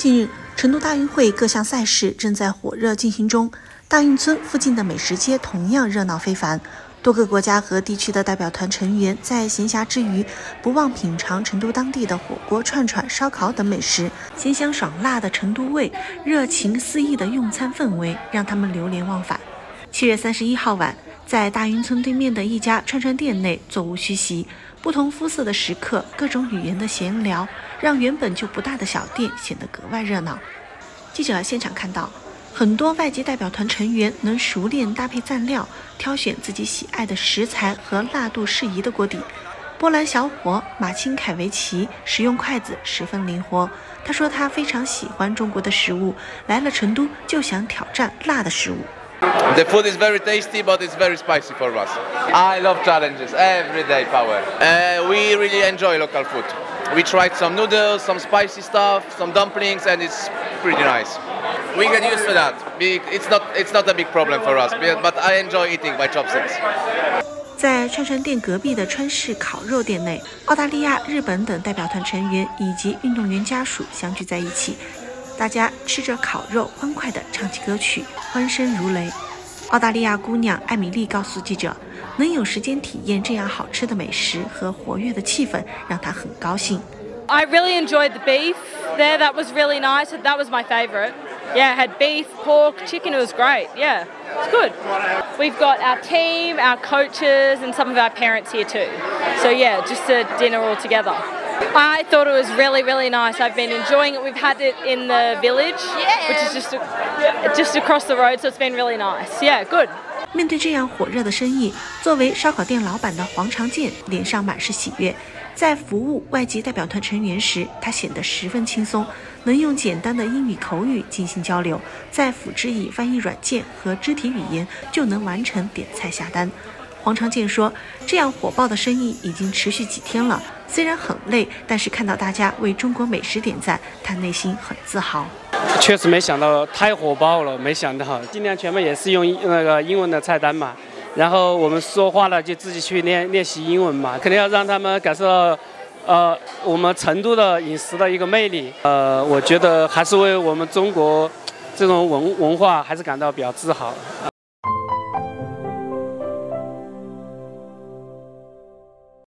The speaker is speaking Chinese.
近日，成都大运会各项赛事正在火热进行中，大运村附近的美食街同样热闹非凡。多个国家和地区的代表团成员在闲暇之余，不忘品尝成都当地的火锅、串串、烧烤等美食。鲜香爽辣的成都味，热情肆意的用餐氛围，让他们流连忘返。7月31号晚，在大运村对面的一家串串店内，座无虚席，不同肤色的食客，各种语言的闲聊，让原本就不大的小店显得格外热闹。记者现场看到，很多外籍代表团成员能熟练搭配蘸料，挑选自己喜爱的食材和辣度适宜的锅底。波兰小伙马钦凯维奇使用筷子十分灵活。他说他非常喜欢中国的食物，来了成都就想挑战辣的食物。 The food is very tasty, but it's very spicy for us. I love challenges, everyday power. We really enjoy local food. We tried some noodles, some spicy stuff, some dumplings, and it's pretty nice. We get used to that. It's not a big problem for us, but I enjoy eating by chopsticks. 在串串店隔壁的川式烤肉店内，澳大利亚、日本等代表团成员以及运动员家属相聚在一起，大家吃着烤肉，欢快地唱起歌曲，欢声如雷。澳大利亚姑娘艾米丽告诉记者，能有时间体验这样好吃的美食和活跃的气氛，让她很高兴。 I really enjoyed the beef there. That was really nice. That was my favourite. Yeah, it had beef, pork, chicken. It was great. Yeah, it's good. We've got our team, our coaches, and some of our parents here too. So yeah, just a dinner all together. I thought it was really, really nice. I've been enjoying it. We've had it in the village, which is just across the road, so it's been really nice. Yeah, good. 面对这样火热的生意，作为烧烤店老板的黄长健脸上满是喜悦。在服务外籍代表团成员时，他显得十分轻松，能用简单的英语口语进行交流，再辅之以翻译软件和肢体语言，就能完成点菜下单。黄长健说，这样火爆的生意已经持续几天了，虽然很累，但是看到大家为中国美食点赞，他内心很自豪。 确实没想到太火爆了，没想到尽量全部也是用那个英文的菜单嘛，然后我们说话了就自己去练习英文嘛，肯定要让他们感受到我们成都的饮食的一个魅力。我觉得还是为我们中国这种文化还是感到比较自豪。